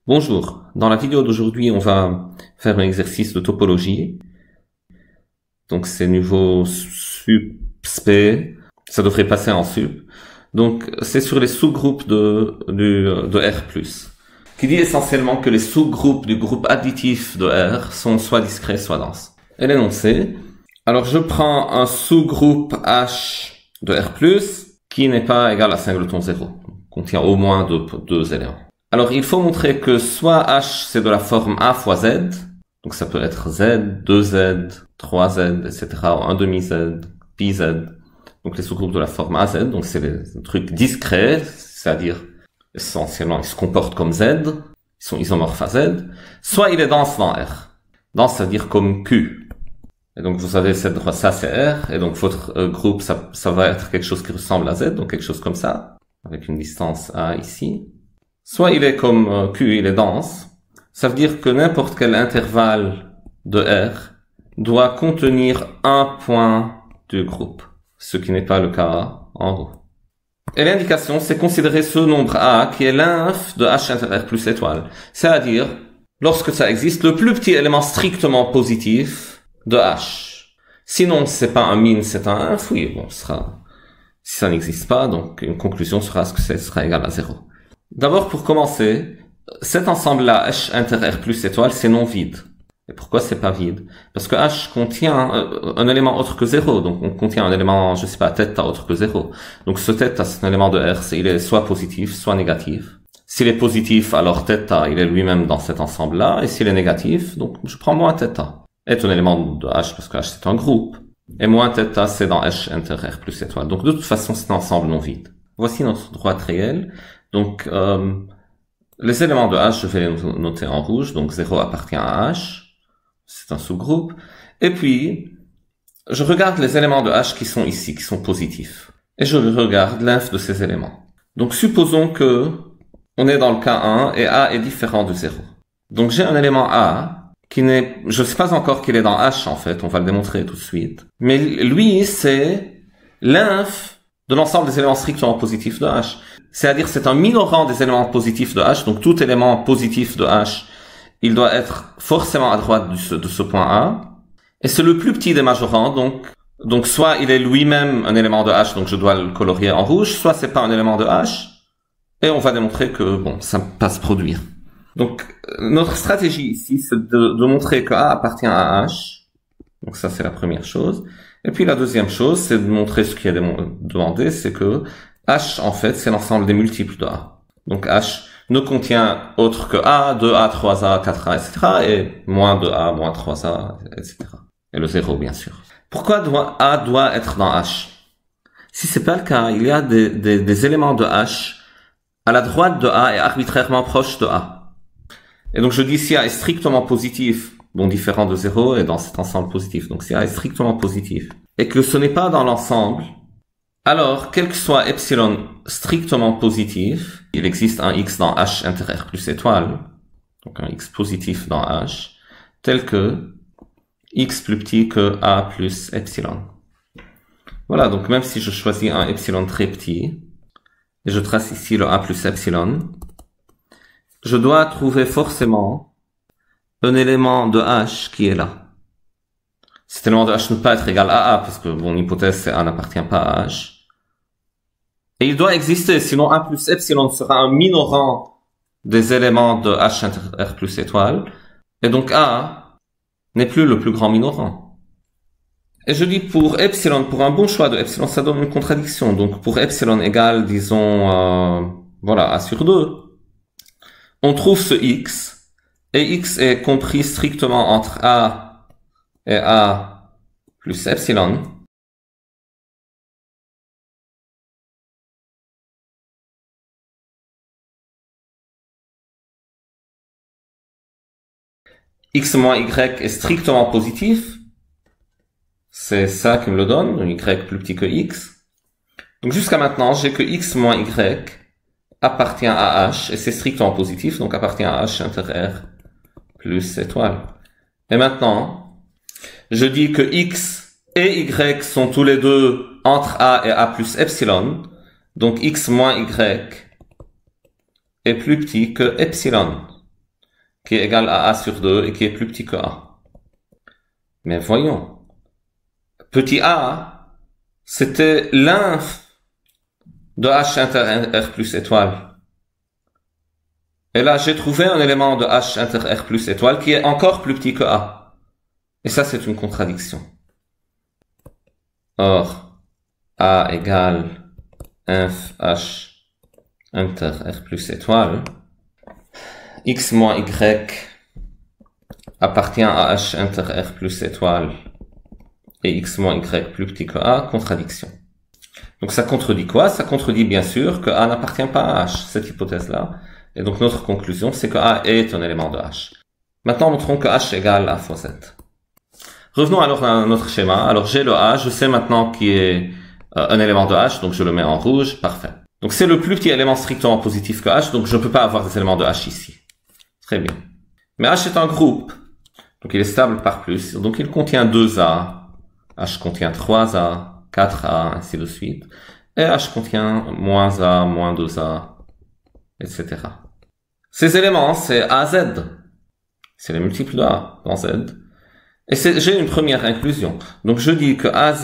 Bonjour, dans la vidéo d'aujourd'hui, on va faire un exercice de topologie. Donc c'est niveau sup-sp, ça devrait passer en sup. Donc c'est sur les sous-groupes de R+, qui dit essentiellement que les sous-groupes du groupe additif de R sont soit discrets, soit denses. Et l'énoncé, alors je prends un sous-groupe H de R+, qui n'est pas égal à singleton 0, contient au moins deux éléments. Alors, il faut montrer que soit H, c'est de la forme A fois Z, donc ça peut être Z, 2Z, 3Z, etc., ou 1 demi-Z, pi Z, donc les sous-groupes de la forme AZ, donc c'est les trucs discrets, c'est-à-dire, essentiellement, ils se comportent comme Z, ils sont isomorphes à Z, soit il est dense dans R. Dense, c'est-à-dire comme Q. Et donc, vous avez cette droite, ça c'est R, et donc votre groupe, ça va être quelque chose qui ressemble à Z, donc quelque chose comme ça, avec une distance A ici. Soit il est comme Q, il est dense. Ça veut dire que n'importe quel intervalle de R doit contenir un point du groupe, ce qui n'est pas le cas en haut. Et l'indication, c'est considérer ce nombre A qui est l'inf de H inter R plus étoile. C'est-à-dire, lorsque ça existe, le plus petit élément strictement positif de H. Sinon, c'est pas un min, c'est un inf, oui, bon, si ça n'existe pas, donc une conclusion sera que ce sera égal à 0. D'abord, pour commencer, cet ensemble-là, H inter R plus étoile, c'est non vide. Et pourquoi c'est pas vide? Parce que H contient un élément autre que 0. Donc, on contient un élément, je sais pas, θ autre que 0. Donc, ce θ, c'est un élément de R, il est soit positif, soit négatif. S'il est positif, alors θ, il est lui-même dans cet ensemble-là. Et s'il est négatif, donc, je prends moins θ. Est un élément de H, parce que H, c'est un groupe. Et moins θ, c'est dans H inter R plus étoile. Donc, de toute façon, c'est un ensemble non vide. Voici notre droite réelle. Donc, les éléments de H, je vais les noter en rouge. Donc, 0 appartient à H. C'est un sous-groupe. Et puis, je regarde les éléments de H qui sont ici, qui sont positifs. Et je regarde l'inf de ces éléments. Donc, supposons que on est dans le cas 1 et A est différent de 0. Donc, j'ai un élément A qui n'est, je ne sais pas encore qu'il est dans H, en fait. On va le démontrer tout de suite. Mais lui, c'est l'inf de l'ensemble des éléments strictement positifs de H. C'est-à-dire, c'est un minorant des éléments positifs de H. Donc, tout élément positif de H, il doit être forcément à droite de ce point A. Et c'est le plus petit des majorants. Donc, soit il est lui-même un élément de H, donc je dois le colorier en rouge, soit c'est pas un élément de H. Et on va démontrer que, bon, ça peut pas se produire. Donc, notre stratégie ici, c'est de montrer que A appartient à H. Donc, ça, c'est la première chose. Et puis, la deuxième chose, c'est de montrer ce qui est demandé, c'est que H, en fait, c'est l'ensemble des multiples de A. Donc, H ne contient autre que A, 2A, 3A, 4A, etc. et moins 2A, moins 3A, etc. Et le 0, bien sûr. Pourquoi A doit être dans H? Si c'est pas le cas, il y a des éléments de H à la droite de A et arbitrairement proche de A. Et donc, je dis si A est strictement positif, bon, différent de 0 et dans cet ensemble positif. Donc, si A est strictement positif et que ce n'est pas dans l'ensemble, alors, quel que soit epsilon strictement positif, il existe un x dans H inter R plus étoile, donc un x positif dans H, tel que x plus petit que A plus epsilon. Voilà, donc même si je choisis un epsilon très petit, et je trace ici le A plus epsilon, je dois trouver forcément un élément de H qui est là. Cet élément de H ne peut pas être égal à A, parce que mon hypothèse c'est A n'appartient pas à H. Et il doit exister, sinon A plus epsilon sera un minorant des éléments de H inter R plus étoile. Et donc A n'est plus le plus grand minorant. Et je dis pour epsilon, pour un bon choix de epsilon, ça donne une contradiction. Donc pour epsilon égale, disons, voilà, A sur 2. On trouve ce x, et x est compris strictement entre A et A plus epsilon. X moins Y est strictement positif. C'est ça qui me le donne, un Y plus petit que X. Donc jusqu'à maintenant, j'ai que X moins Y appartient à H, et c'est strictement positif, donc appartient à H inter R plus étoile. Et maintenant, je dis que X et Y sont tous les deux entre A et A plus epsilon, donc X moins Y est plus petit que epsilon. qui est égal à A sur 2 et qui est plus petit que A. Mais voyons. Petit a, c'était l'inf de h inter r plus étoile. Et là, j'ai trouvé un élément de h inter r plus étoile qui est encore plus petit que a. Et ça, c'est une contradiction. Or, a égale inf h inter r plus étoile. X moins y appartient à h inter r plus étoile et x moins y plus petit que a, contradiction. Donc ça contredit quoi? Ça contredit bien sûr que a n'appartient pas à h, cette hypothèse-là. Et donc notre conclusion, c'est que a est un élément de h. Maintenant, montrons que h égale a fois z. Revenons alors à notre schéma. Alors j'ai le a, je sais maintenant qu'il est un élément de h, donc je le mets en rouge, parfait. Donc c'est le plus petit élément strictement positif que h, donc je ne peux pas avoir des éléments de h ici. Très bien. Mais h est un groupe, donc il est stable par plus, donc il contient 2a, h contient 3a, 4a, ainsi de suite, et h contient moins a, moins 2a, etc. Ces éléments, c'est az, c'est les multiples de a dans z, et j'ai une première inclusion. Donc je dis que az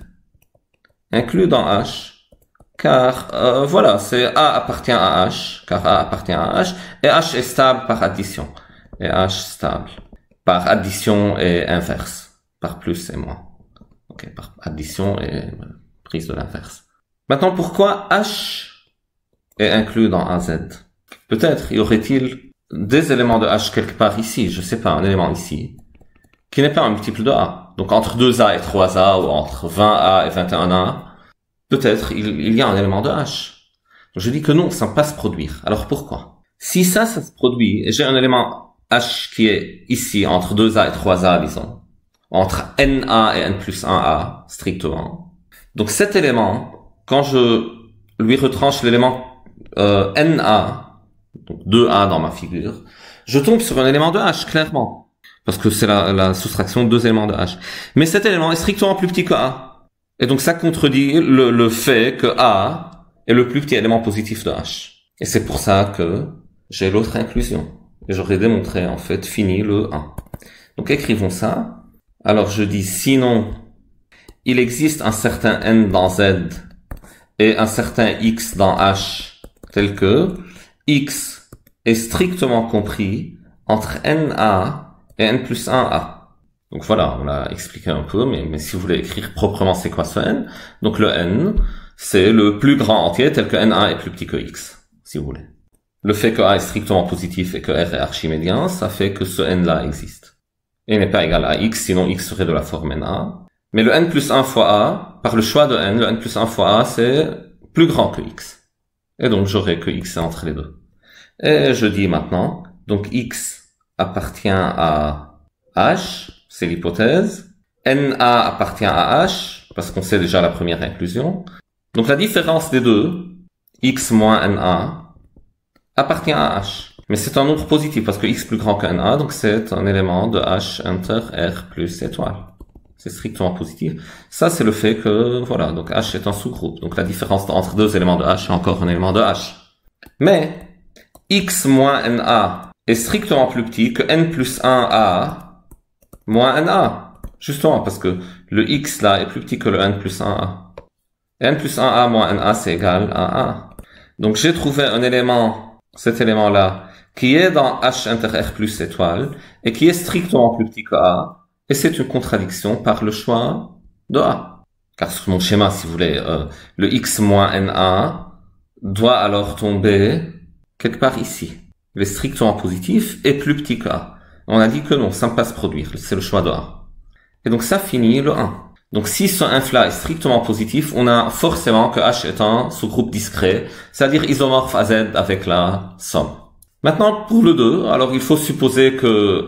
inclus dans h, car voilà, c'est a appartient à h, car a appartient à h, et h est stable par addition, et h stable par addition et inverse, par plus et moins. Ok, par addition et prise de l'inverse. Maintenant, pourquoi h est inclus dans az? Peut-être y aurait-il des éléments de h quelque part ici, je sais pas, un élément ici, qui n'est pas un multiple de a. Donc entre 2a et 3a, ou entre 20a et 21a, peut-être il y a un élément de h. Donc je dis que non, ça ne peut pas se produire. Alors pourquoi? Si ça se produit, et j'ai un élément h qui est ici, entre 2a et 3a, disons, entre na et n plus 1a, strictement. Donc cet élément, quand je lui retranche l'élément na, donc 2a dans ma figure, je tombe sur un élément de h, clairement. Parce que c'est la soustraction de deux éléments de h. Mais cet élément est strictement plus petit que a. Et donc ça contredit le fait que a est le plus petit élément positif de h. Et c'est pour ça que j'ai l'autre inclusion. Et j'aurais démontré, en fait, fini le 1. Donc écrivons ça. Alors je dis, sinon, il existe un certain n dans z et un certain x dans h, tel que x est strictement compris entre na et n plus 1a. Donc voilà, on l'a expliqué un peu, mais si vous voulez écrire proprement c'est quoi ce n, donc le n, c'est le plus grand entier tel que na est plus petit que x, si vous voulez. Le fait que a est strictement positif et que r est archimédien, ça fait que ce n-là existe. Et n'est pas égal à x, sinon x serait de la forme na. Mais le n plus 1 fois a, par le choix de n, le n plus 1 fois a, c'est plus grand que x. Et donc j'aurai que x est entre les deux. Et je dis maintenant, donc x appartient à h, c'est l'hypothèse. Na appartient à h, parce qu'on sait déjà la première inclusion. Donc la différence des deux, x moins na, appartient à h. Mais c'est un nombre positif parce que x plus grand que na, donc c'est un élément de h inter r plus étoile. C'est strictement positif. Ça, c'est le fait que, voilà, donc h est un sous-groupe. Donc la différence entre deux éléments de h est encore un élément de h. Mais x moins na est strictement plus petit que n plus 1a moins na. Justement parce que le x là est plus petit que le n plus 1a. N plus 1a moins na, c'est égal à 1. Donc j'ai trouvé un élément, cet élément-là, qui est dans h inter r plus étoile, et qui est strictement plus petit que a, et c'est une contradiction par le choix de a. Car sur mon schéma, si vous voulez, le x moins na doit alors tomber quelque part ici. Il est strictement positif et plus petit que a. On a dit que non, ça ne peut pas se produire, c'est le choix de a. Et donc ça finit le 1. Donc si ce inf-là est strictement positif, on a forcément que h est un sous-groupe discret, c'est-à-dire isomorphe à z avec la somme. Maintenant, pour le 2, alors il faut supposer que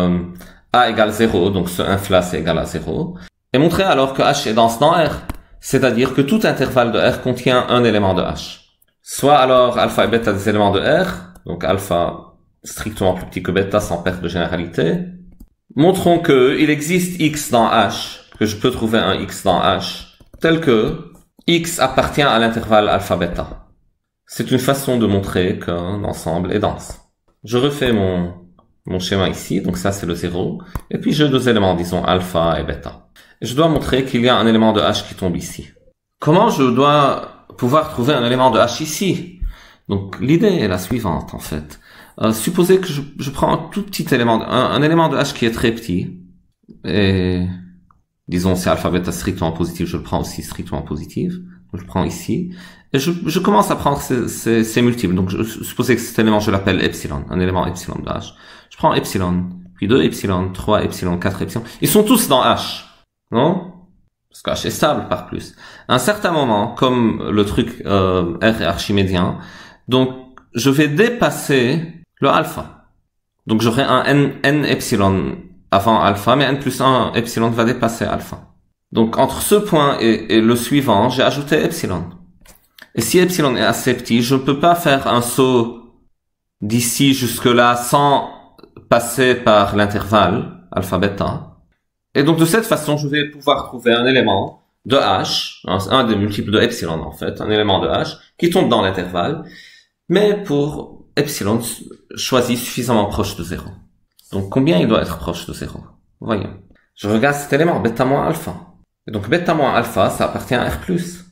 a égale 0, donc ce inf-là c'est égal à 0, et montrer alors que h est dense dans R, c'est-à-dire que tout intervalle de R contient un élément de h. Soit alors alpha et bêta des éléments de R, donc alpha strictement plus petit que bêta sans perte de généralité. Montrons que il existe x dans h, que je peux trouver un x dans h, tel que x appartient à l'intervalle alpha-bêta. C'est une façon de montrer qu'un ensemble est dense. Je refais mon mon schéma ici, donc ça c'est le 0, et puis j'ai deux éléments, disons alpha et bêta. Et je dois montrer qu'il y a un élément de H qui tombe ici. Comment je dois pouvoir trouver un élément de H ici? Donc l'idée est la suivante en fait. Supposez que je prends un tout petit élément, un élément de H qui est très petit, et disons c'est alpha bêta strictement positif, je le prends aussi strictement positif, donc je prends ici, et je commence à prendre ces multiples. Donc supposez que cet élément je l'appelle epsilon, un élément epsilon de H. Je prends epsilon, puis 2 epsilon, 3 epsilon, 4 epsilon, ils sont tous dans H, non? Parce que H est stable par plus. À un certain moment, comme le truc R est archimédien, donc je vais dépasser le alpha. Donc j'aurai un n epsilon avant alpha, mais n plus 1 epsilon va dépasser alpha. Donc entre ce point et le suivant, j'ai ajouté epsilon. Et si epsilon est assez petit, je ne peux pas faire un saut d'ici jusque-là sans passer par l'intervalle alpha bêta. Et donc de cette façon, je vais pouvoir trouver un élément de H, un des multiples de epsilon en fait, un élément de H qui tombe dans l'intervalle, mais pour epsilon choisi suffisamment proche de 0. Donc combien il doit être proche de 0? Voyons. Je regarde cet élément, bêta moins alpha. Et donc bêta moins alpha, ça appartient à R+.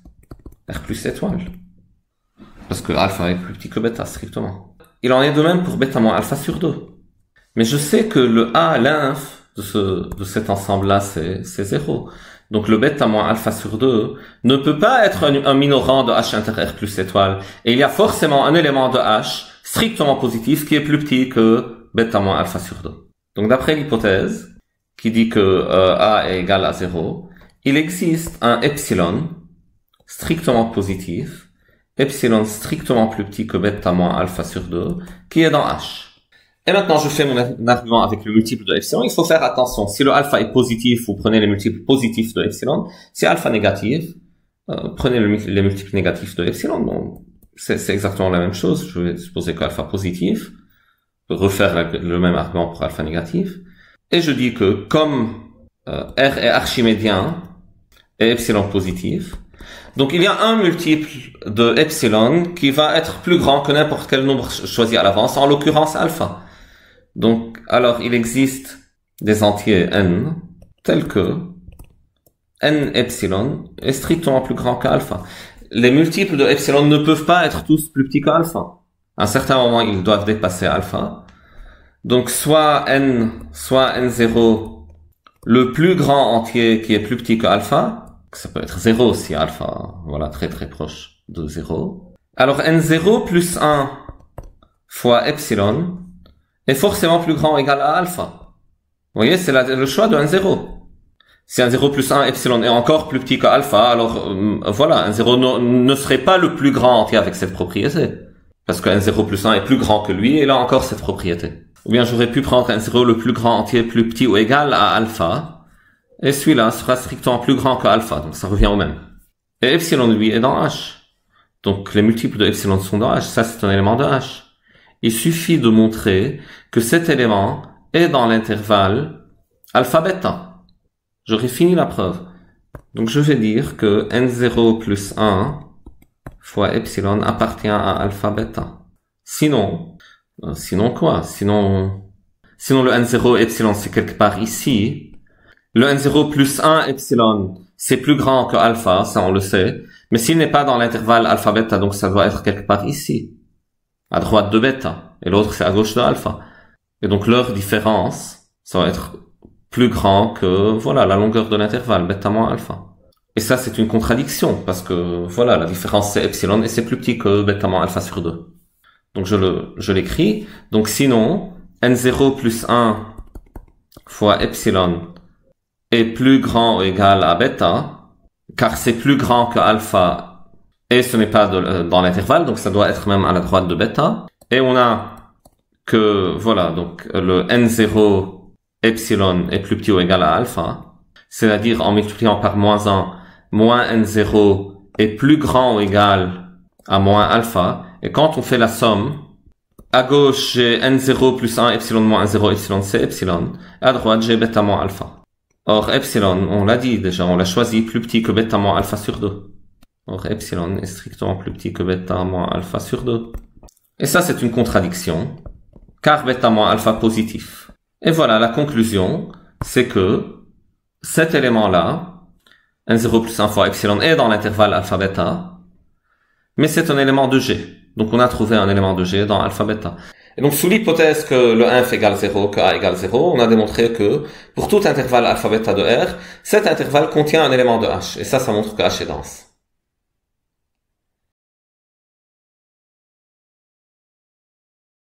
R+ étoile. Parce que alpha est plus petit que bêta, strictement. Il en est de même pour bêta moins alpha sur 2. Mais je sais que le A, l'inf de cet ensemble-là, c'est 0. Donc le bêta moins alpha sur 2 ne peut pas être un minorant de H inter R+ étoile. Et il y a forcément un élément de H strictement positif qui est plus petit que bêta moins alpha sur 2. Donc d'après l'hypothèse, qui dit que A est égal à 0, il existe un epsilon strictement positif, epsilon strictement plus petit que bêta moins alpha sur 2, qui est dans H. Et maintenant, je fais mon argument avec le multiple de epsilon. Il faut faire attention. Si le alpha est positif, vous prenez les multiples positifs de epsilon. Si alpha négatif, prenez les multiples négatifs de epsilon. Donc, c'est exactement la même chose. Je vais supposer que alpha positif, refaire le même argument pour alpha négatif. Et je dis que comme R est archimédien et epsilon positif, donc il y a un multiple de epsilon qui va être plus grand que n'importe quel nombre choisi à l'avance, en l'occurrence alpha. Donc, alors il existe des entiers n tels que n epsilon est strictement plus grand qu'alpha. Les multiples de epsilon ne peuvent pas être tous plus petits qu'alpha. À un certain moment, ils doivent dépasser alpha. Donc, soit n0, le plus grand entier qui est plus petit que alpha, ça peut être 0 si alpha, voilà, très très proche de 0. Alors, n0 plus 1 fois epsilon est forcément plus grand ou égal à alpha. Vous voyez, c'est le choix de n0. Si n0 plus 1 epsilon est encore plus petit que alpha, alors voilà, n0 ne serait pas le plus grand entier avec cette propriété. Parce que n0 plus 1 est plus grand que lui, et il a encore cette propriété. Ou bien j'aurais pu prendre n0 le plus grand entier plus petit ou égal à alpha, et celui-là sera strictement plus grand que alpha, donc ça revient au même. Et epsilon, lui, est dans H. Donc les multiples de epsilon sont dans H, ça c'est un élément de H. Il suffit de montrer que cet élément est dans l'intervalle alpha-bêta. J'aurais fini la preuve. Donc je vais dire que n0 plus 1 fois epsilon appartient à alpha-bêta. Sinon quoi? Sinon le n0 epsilon c'est quelque part ici. Le n0 plus 1 epsilon c'est plus grand que alpha, ça on le sait. Mais s'il n'est pas dans l'intervalle alpha-bêta, donc ça doit être quelque part ici, à droite de bêta, et l'autre c'est à gauche de alpha. Et donc leur différence, ça va être plus grand que, voilà, la longueur de l'intervalle, bêta moins alpha. Et ça c'est une contradiction, parce que, voilà, la différence c'est epsilon, et c'est plus petit que bêta moins alpha sur 2. Donc je l'écris. Donc sinon, n0 plus 1 fois epsilon est plus grand ou égal à bêta, car c'est plus grand que alpha, et ce n'est pas dans l'intervalle, donc ça doit être même à la droite de bêta. Et on a que, voilà, donc le n0 epsilon est plus petit ou égal à alpha, c'est-à-dire en multipliant par moins 1, moins n0 est plus grand ou égal à moins alpha, et quand on fait la somme, à gauche j'ai n0 plus 1 epsilon moins 0 epsilon c'est epsilon, et à droite j'ai bêta moins alpha. Or epsilon, on l'a dit déjà, on l'a choisi plus petit que bêta moins alpha sur 2. Or epsilon est strictement plus petit que bêta moins alpha sur 2. Et ça c'est une contradiction, car bêta moins alpha positif. Et voilà, la conclusion, c'est que cet élément-là, N0 plus 1 fois epsilon, est dans l'intervalle alpha-bêta, mais c'est un élément de G. Donc on a trouvé un élément de G dans alpha-bêta. Et donc sous l'hypothèse que le inf égale 0, que A égale 0, on a démontré que pour tout intervalle alpha-bêta de R, cet intervalle contient un élément de H. Et ça montre que H est dense.